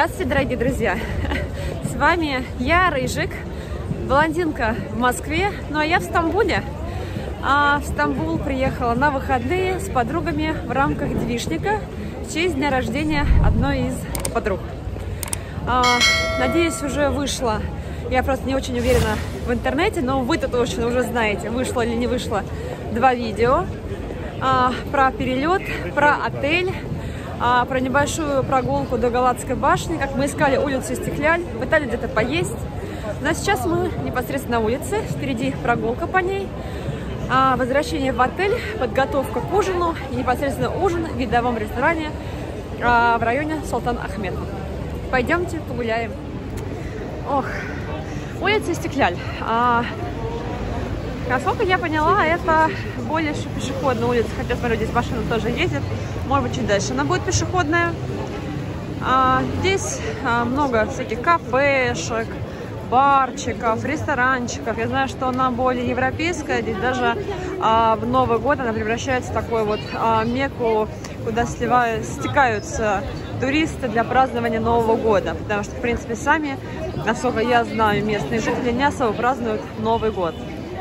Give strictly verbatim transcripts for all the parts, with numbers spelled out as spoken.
Здравствуйте, дорогие друзья! С вами я, Рыжик, блондинка в Москве, ну а я в Стамбуле. А в Стамбул приехала на выходные с подругами в рамках девичника в честь дня рождения одной из подруг. А, надеюсь, уже вышло, я просто не очень уверена в интернете, но вы-то точно уже знаете, вышло или не вышло, два видео а, про перелет, про отель, а, про небольшую прогулку до Галатской башни, как мы искали улицу Истикляль, пытались где-то поесть. Но сейчас мы непосредственно на улице, впереди прогулка по ней, а, возвращение в отель, подготовка к ужину и непосредственно ужин в видовом ресторане а, в районе Султан Ахмед. Пойдемте погуляем. Ох, улица Истикляль. А, насколько я поняла, это больше пешеходная улица, хотя, смотрю, здесь машина тоже ездит. Может быть, чуть дальше она будет пешеходная. А, здесь а, много всяких кафешек, барчиков, ресторанчиков. Я знаю, что она более европейская. Здесь даже а, в Новый год она превращается в такой вот а, мекку, куда сливают, стекаются туристы для празднования Нового года. Потому что, в принципе, сами, насколько я знаю, местные жители не особо празднуют Новый год.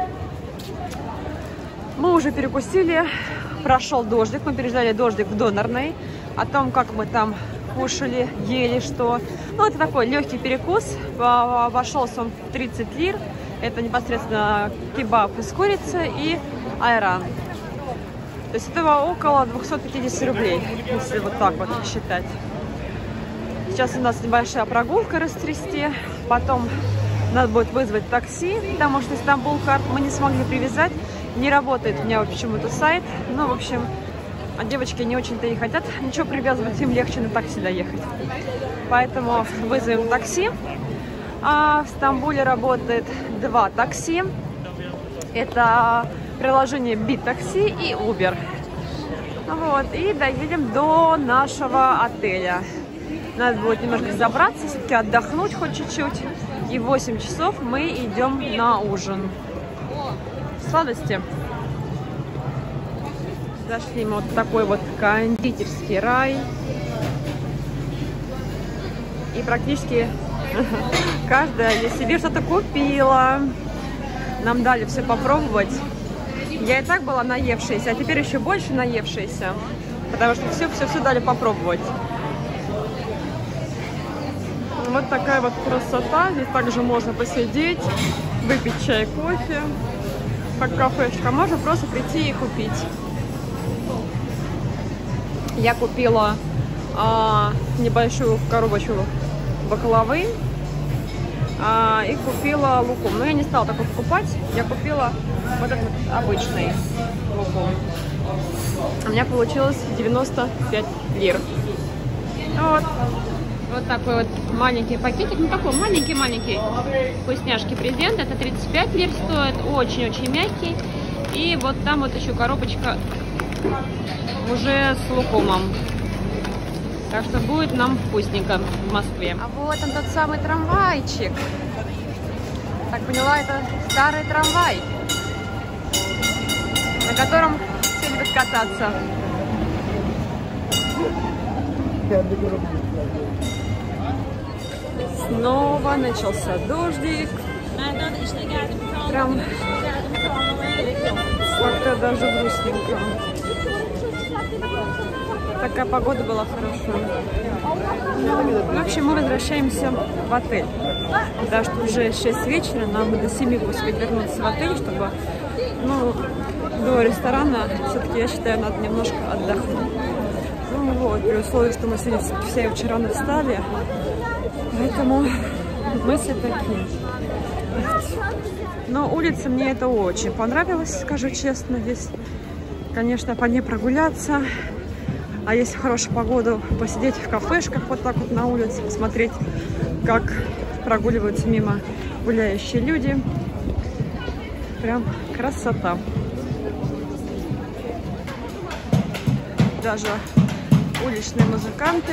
Мы уже перекусили. Прошел дождик, мы переждали дождик в Донорной, о том, как мы там кушали, ели, что. Ну, это такой легкий перекус, обошелся он в тридцать лир, это непосредственно кебаб из курицы и айран. То есть этого около двухсот пятидесяти рублей, если вот так вот считать. Сейчас у нас небольшая прогулка растрясти, потом надо будет вызвать такси, потому что Стамбул карт мы не смогли привязать. Не работает у меня почему-то сайт. Ну, в общем, а девочки не очень-то и хотят ничего привязывать, им легче на такси доехать. Поэтому вызовем такси. А в Стамбуле работает два такси. Это приложение Би-такси и Uber. Вот, и доедем до нашего отеля. Надо будет немножко забраться, все-таки отдохнуть хоть чуть-чуть. И в восемь часов мы идем на ужин. Сладости. Зашли мы вот в такой вот кондитерский рай. И практически каждая из себе что-то купила. Нам дали все попробовать. Я и так была наевшаяся, а теперь еще больше наевшаяся. Потому что все-все-все дали попробовать. Вот такая вот красота. Здесь также можно посидеть, выпить чай, кофе. Как кафешка, можно просто прийти и купить. Я купила а, небольшую коробочку баклавы а, и купила лукум. Но я не стала такой покупать, я купила вот этот вот обычный лукум. У меня получилось девяносто пять лир. Вот. Вот такой вот маленький пакетик, ну такой маленький-маленький вкусняшки презент, это тридцать пять лир стоит, очень-очень мягкий. И вот там вот еще коробочка уже с лукумом, так что будет нам вкусненько в Москве. А вот он тот самый трамвайчик, так поняла, это старый трамвай, на котором все любят кататься. Снова начался дождик. Прям как-то даже грустненько. Такая погода была хорошая. В общем, мы возвращаемся в отель. Потому что уже шесть вечера, нам до семи успеть вернуться в отель, чтобы, ну, до ресторана все-таки, я считаю, надо немножко отдохнуть. Ну вот, при условии, что мы сегодня все очень рано встали. Поэтому мысли такие. Но улица мне это очень понравилась, скажу честно. Здесь, конечно, по ней прогуляться. А если в хорошую погоду, посидеть в кафешках вот так вот на улице, посмотреть, как прогуливаются мимо гуляющие люди. Прям красота. Даже уличные музыканты.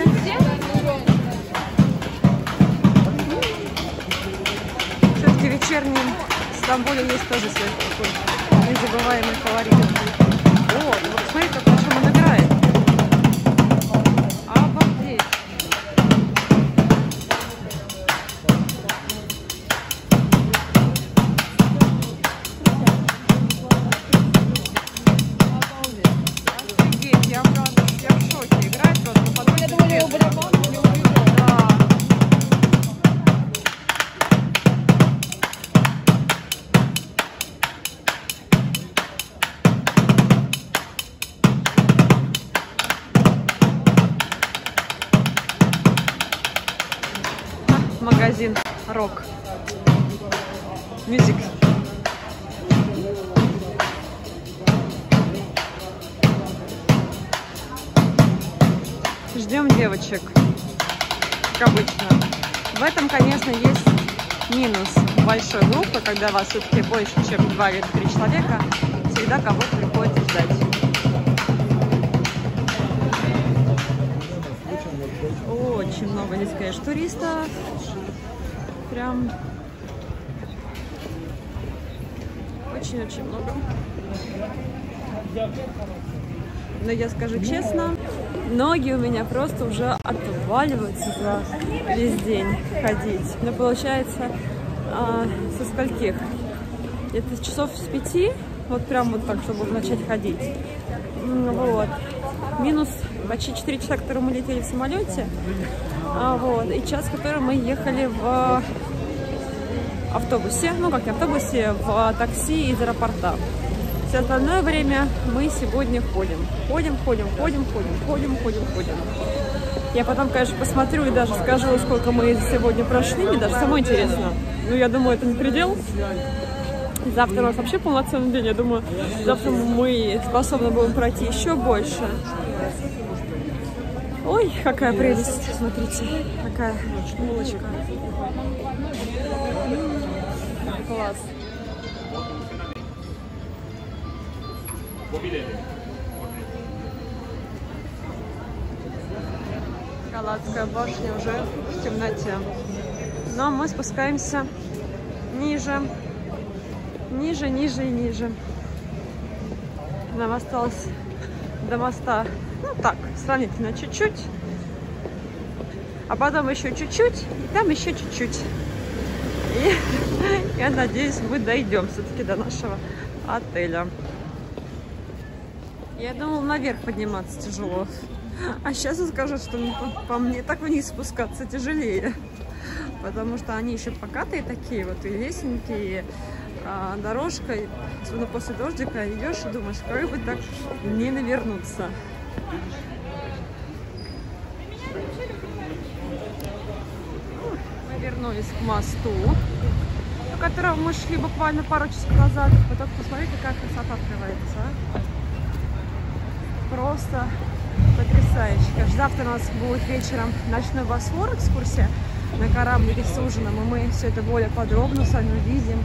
Все-таки вечерний в Стамбуле есть тоже свой такой незабываемый колорит. О, вот смотри, как на чем он играет. Обалдеть. рок. Мюзик. Ждем девочек, как обычно. В этом, конечно, есть минус большой группы, когда вас все-таки больше, чем два или три человека, всегда кого-то приходится ждать. Очень много здесь, конечно, туристов. Прям очень-очень много. Но я скажу честно, ноги у меня просто уже отваливаются за весь день ходить. Но получается, а, со скольких? Это часов с пяти, вот прям вот так, чтобы начать ходить. Вот. Минус почти четыре часа, которые мы летели в самолете. А, вот. И час, который мы ехали в автобусе. Ну, как не автобусе, в такси из аэропорта. Все остальное время мы сегодня ходим. Ходим, ходим, ходим, ходим, ходим, ходим, ходим. Я потом, конечно, посмотрю и даже скажу, сколько мы сегодня прошли. Мне даже самое интересно. Ну, я думаю, это не предел. Завтра у нас вообще полноценный день. Я думаю, завтра мы способны будем пройти еще больше. Ой, какая прелесть. Смотрите, какая булочка. Класс. Шоколадская башня уже в темноте. Но мы спускаемся ниже, ниже, ниже и ниже. Нам осталось до моста, ну так, сравнительно чуть-чуть. А потом еще чуть-чуть, и там еще чуть-чуть. И я надеюсь, мы дойдем все-таки до нашего отеля. Я думала, наверх подниматься тяжело. А сейчас я скажу, что по, по мне так вниз спускаться тяжелее. Потому что они еще покатые такие, вот и лесенки, и а, дорожка. И, особенно после дождика идешь и думаешь, как бы так не навернуться. Мы вернулись к мосту, по которому мы шли буквально пару часов назад. Вот только посмотрите, какая красота открывается. А? Просто потрясающе. Конечно, завтра у нас будет вечером ночной Босфор, экскурсия на кораблике с ужином, и мы все это более подробно с вами увидим.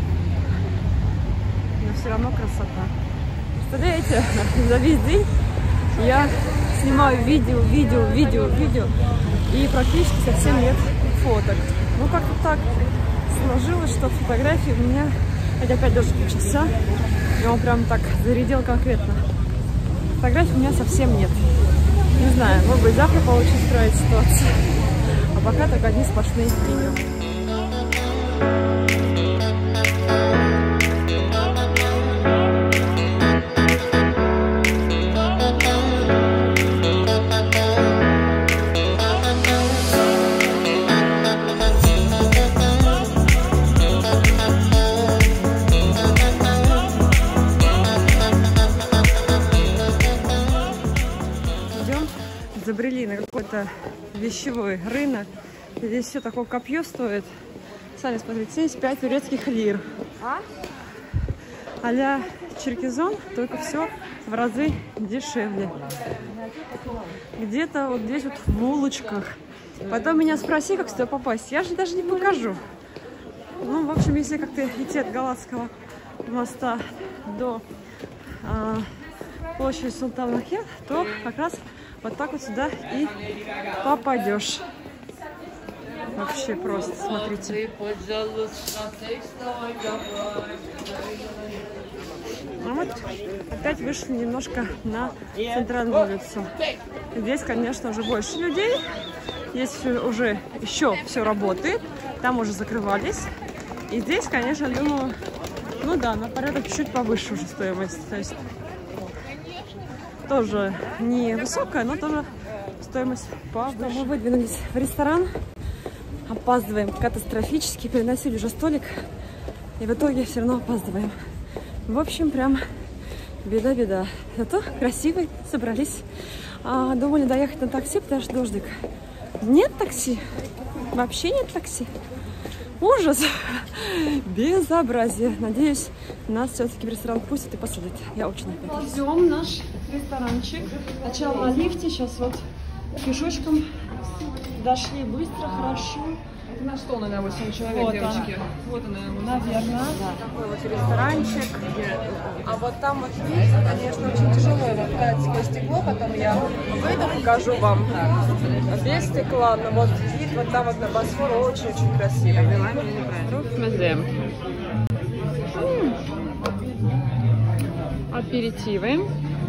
Но все равно красота. Представляете, за весь день я снимаю видео, видео, видео, видео, и практически совсем нет фоток. Ну, как-то так сложилось, что фотографии у меня, хотя опять дождь включился, и он прям так зарядил конкретно. Фотографий у меня совсем нет. Не знаю, может быть, завтра получится строить ситуацию. А пока только одни сплошные видео. Забрели на какой-то вещевой рынок. Здесь все такое копье стоит. Сами смотрите, семьдесят пять турецких лир. А? А-ля Черкизон, только все в разы дешевле. Где-то вот здесь вот в улочках. Потом меня спроси, как сюда попасть. Я же даже не покажу. Ну, в общем, если как-то идти от Галатского моста до а, площади Султан-Мехмед, то как раз вот так вот сюда и попадешь. Вообще просто, смотрите. А вот опять вышли немножко на центральную улицу. Здесь, конечно, уже больше людей. Здесь уже еще все работает. Там уже закрывались. И здесь, конечно, думаю, ну да, на порядок чуть-чуть повыше уже стоимость. То есть тоже не высокая, но тоже стоимость повыше. Мы выдвинулись в ресторан. Опаздываем катастрофически. Переносили уже столик. И в итоге все равно опаздываем. В общем, прям беда-беда. Зато красивые собрались. А, думали доехать на такси, потому что дождик. Нет такси. Вообще нет такси. Ужас! Безобразие. Надеюсь, нас все-таки в ресторан пустят и посадят. Я очень надеюсь. Ждем наш ресторанчик. Сначала на лифте, сейчас вот пешочком дошли быстро, хорошо. Это наш стол, наверное, восемь человек, Вот девочки. он. Вот он, наверное, Наверное. Такой вот ресторанчик. А вот там вот вид, конечно, очень тяжело его такое стекло. Потом я выйду, покажу вам. Без стекла, но вот вид вот там вот на Босфор очень-очень красивый. Аперитивы.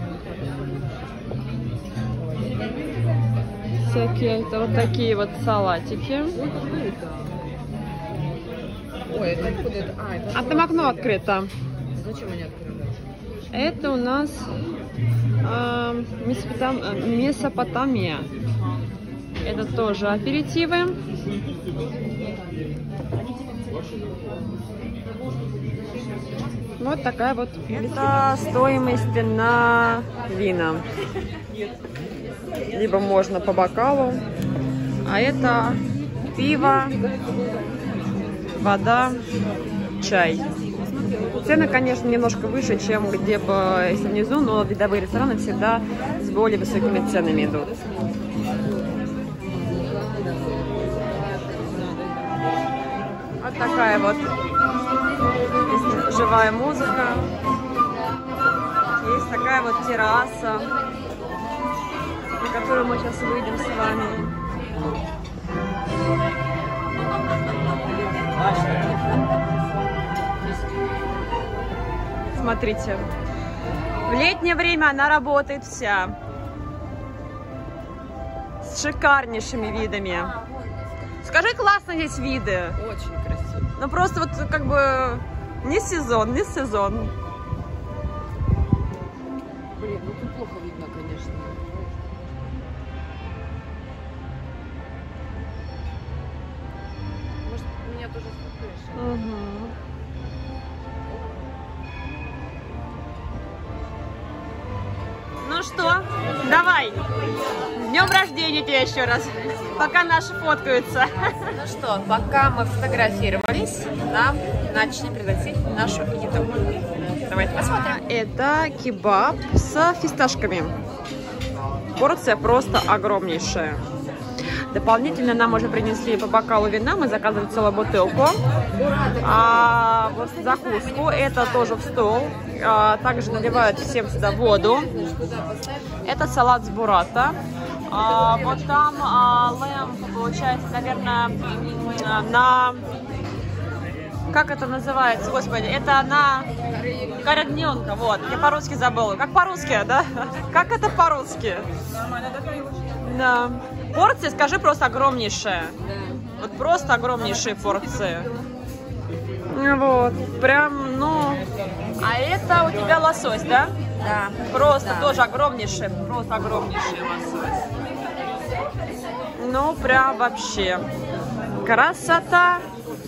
Всякие, это вот такие вот салатики. Ой, это откуда это? А, это А там окно открыто. зачем они открыли? Это у нас э, Месопотам- Месопотамия. Это тоже аперитивы. Вот такая вот. Это стоимость на вина. Либо можно по бокалу. А это пиво, вода, чай. Цены, конечно, немножко выше, чем где бы если внизу, но видовые рестораны всегда с более высокими ценами идут. Вот такая вот есть живая музыка. Есть такая вот терраса, на которую мы сейчас выйдем с вами. Смотрите, в летнее время она работает вся, с шикарнейшими видами. Скажи, классно здесь виды. Очень красиво. Ну просто вот как бы не сезон, не сезон. Блин, ну тут плохо видно, конечно. Может, меня тоже сфоткаешь? Угу. Ну что, давай. С днем рождения тебя еще раз, пока наши фоткаются. Ну что, пока мы фотографировались, нам начали пригласить нашу еду. Давайте посмотрим. Это кебаб с фисташками. Порция просто огромнейшая. Дополнительно нам уже принесли по бокалу вина, мы заказывали целую бутылку. А вот закуску, это тоже в стол. А, также наливают всем сюда воду. Это салат с бурата. А, вот там а, лэмп, получается, наверное, на... Как это называется, господи? Это на корягненка, вот. Я по-русски забыла. Как по-русски, да? Как это по-русски? Да. Порции, скажи, просто огромнейшая. Вот просто огромнейшие порции. Вот. Прям, ну... А это у тебя лосось, да? Да. Просто Да. тоже огромнейший, просто огромнейший лосось. Ну, прям вообще. Красота.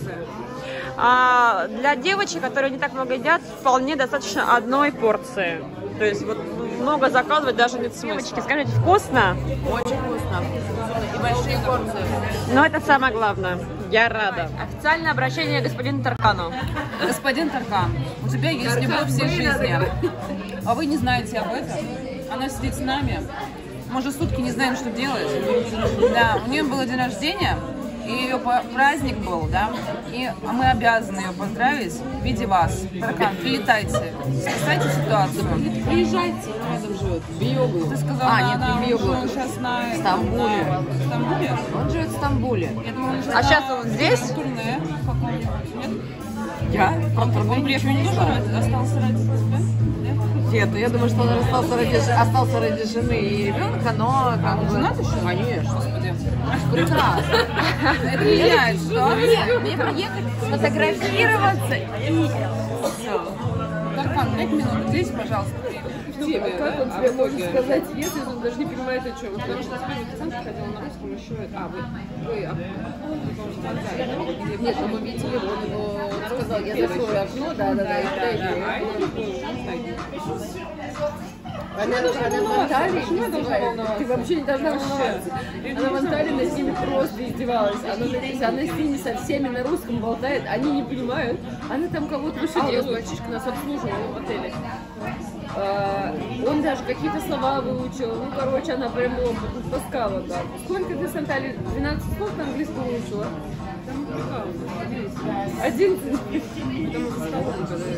А для девочек, которые не так много едят, вполне достаточно одной порции. То есть вот много заказывать даже нет смысла. Девочки, скажите, вкусно? Очень вкусно. И большие порции. Но это самое главное. Я рада. Официальное обращение к господину Таркану. Господин Таркан, у тебя есть любовь всей жизни, а вы не знаете об этом. Она сидит с нами, мы уже сутки не знаем, что делать. Да, у нее был день рождения, и ее праздник был, да, и мы обязаны ее поздравить в виде вас. Таркан, прилетайте, спасайте ситуацию. Приезжайте. Рядом живет. Биогу. Ты сказала, А, она, нет, она не Биогу. уже сейчас на... Стамбуле. на- В Стамбуле? Он живет в Стамбуле. Я думала, он А сейчас он здесь? в турне каком-нибудь. Нет? Я? Он приехал не тоже, остался ради тебя? Нет? Нет, я думаю, что он остался ради, остался ради жены и ребенка, но как бы... Женат еще? Конечно. Господи. Прекрасно. Это меняет ситуацию. Мне приехать, сфотографироваться и все. Таркан, пять минут здесь, пожалуйста. Как он тебе может сказать, если он даже не понимает, о чем? Потому что официант хотел на русском еще... А, вы... вы а, Нет, ну мы видели, он, он сказал, я закрою окно, да-да-да, и подойду. Она, она в Анталии издевается. Ты вообще не должна волноваться. Она в Анталии на Сине просто издевалась. Она, она с ними со всеми на русском болтает, они не понимают. Она там кого-то вышибала, мальчишка нас обслуживал в отеле. А, он даже какие-то слова выучил. Ну, короче, она прям была таскала там. Сколько ты с Анталии? двенадцать слов на английском выучила? Там один. Потому что стало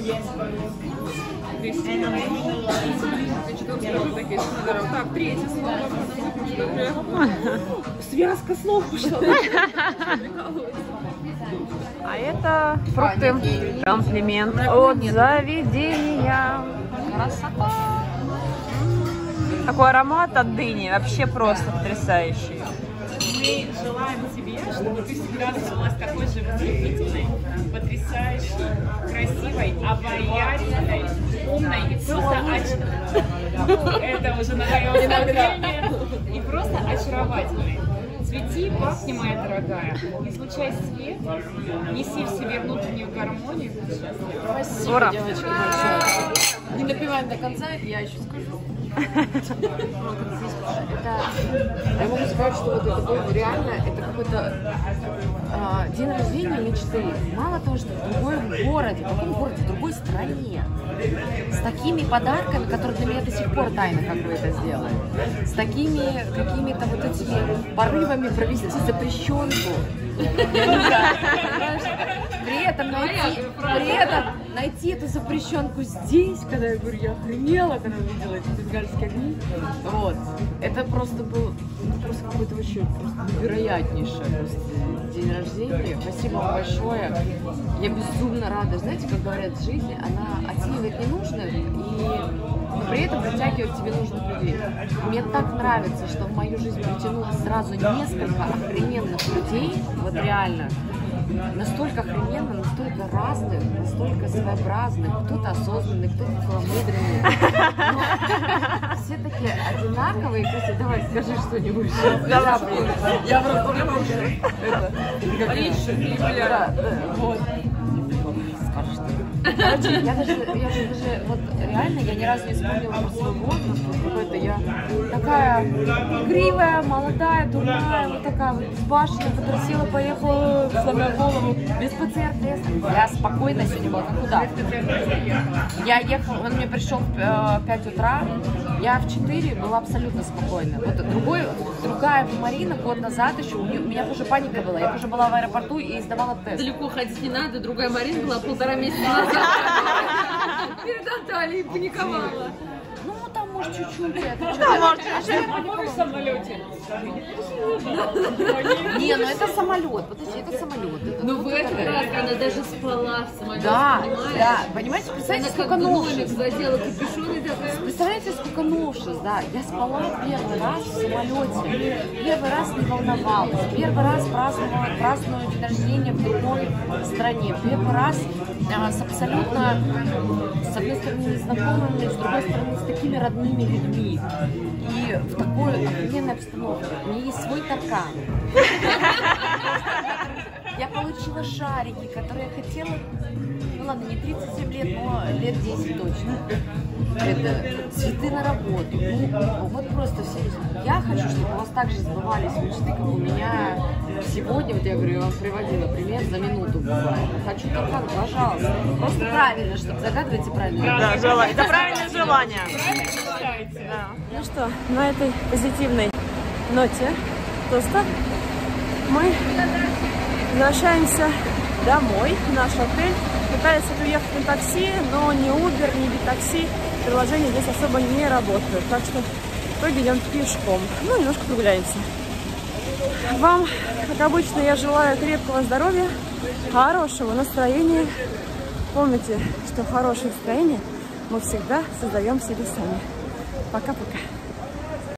Значит, он скажу такие, так, третье слово. Связка слов пошла. А это фрукты. Комплимент от заведения. Красота. Такой аромат от дыни. Вообще просто потрясающий. Мы желаем тебе, чтобы ты всегда оставалась такой же удивительной, потрясающей, красивой, обаятельной, умной и просто очаровательной. Это уже на твоем столкновении. И просто очаровательной. Цвети, пахни, моя дорогая. Излучай свет, неси в себе внутреннюю гармонию. Спасибо, Ура. Девочки, большое. Не допиваем до конца, я еще скажу. Это, я могу сказать, что вот это было реально, это какой-то э, день рождения мечты. Мало того, что в другом городе, в другом городе, в другой стране, с такими подарками, которые для меня до сих пор тайна, как вы это сделали, с такими какими-то вот этими порывами провести запрещенку. При этом найти, при этом найти эту запрещенку здесь, когда я говорю, я охренела, когда увидела эти бенгальские огни. Вот. Это просто был ну, просто какой-то вообще просто невероятнейший просто день рождения. Спасибо вам большое. Я безумно рада. Знаете, как говорят, жизнь, она оценивает ненужных и но при этом притягивает тебе нужных людей. Мне так нравится, что в мою жизнь притянулось сразу несколько охрененных людей, вот реально, настолько охрененно, настолько разных, настолько своеобразных, кто-то осознанный, кто-то целомудренный. Но все такие одинаковые. Кстати, давай, скажи что-нибудь. Да, блин. Я просто это. Да, да, вот. Короче, я даже, я же даже, вот реально, я ни разу не вспомнила про свой возраст, какой-то я такая игривая, молодая, дурная, вот такая вот с башни, потрясила, поехала, сломя голову, без ПЦР-теста. Я спокойно сегодня была, как куда? Я ехала, он мне пришел в пять утра, я в четыре была абсолютно спокойна. Вот другой, другая Марина год назад еще, у меня тоже паника была, я тоже была в аэропорту и сдавала тест. Далеко ходить не надо, другая Марина была полтора месяца назад. Перед Анталией паниковала. Ну, там, может, чуть-чуть. Да, может, чуть-чуть. По-моему, в самолете. Не, ну это самолет. Подожди, это самолет. Ну, в этот раз она даже спала в самолете. Да, понимаешь? да. Понимаете, представляете, сколько новшеств. задела капюшон и так. Представляете, сколько новшеств, да. Я спала первый раз в самолете. Первый раз не волновалась. Первый раз праздновала, праздную день рождения в другой стране. Первый раз а, с абсолютно, с одной стороны, незнакомыми, с другой стороны, с такими родными людьми. И в такой охрененной обстановке. У меня есть свой таркан. Я получила шарики, которые я хотела, ну ладно, не тридцать семь лет, но лет десять точно. Это цветы на работу. Ну, вот просто все. Я хочу, чтобы у вас также сбывались мечты, как у меня сегодня. Вот я говорю, я вам приводила пример за минуту бывает. Хочу таркан, пожалуйста. Просто правильно, чтобы загадывайте правильно. Да, желание. Это правильное желание. Да. Ну что, на этой позитивной ноте тоста мы возвращаемся домой, в наш отель. Пытались уехать на такси, но ни Uber, ни Битакси, приложения здесь особо не работают. Так что в итоге идем пешком. Ну, немножко прогуляемся. Вам, как обычно, я желаю крепкого здоровья, хорошего настроения. Помните, что хорошее настроение мы всегда создаем себе сами. Пока-пока.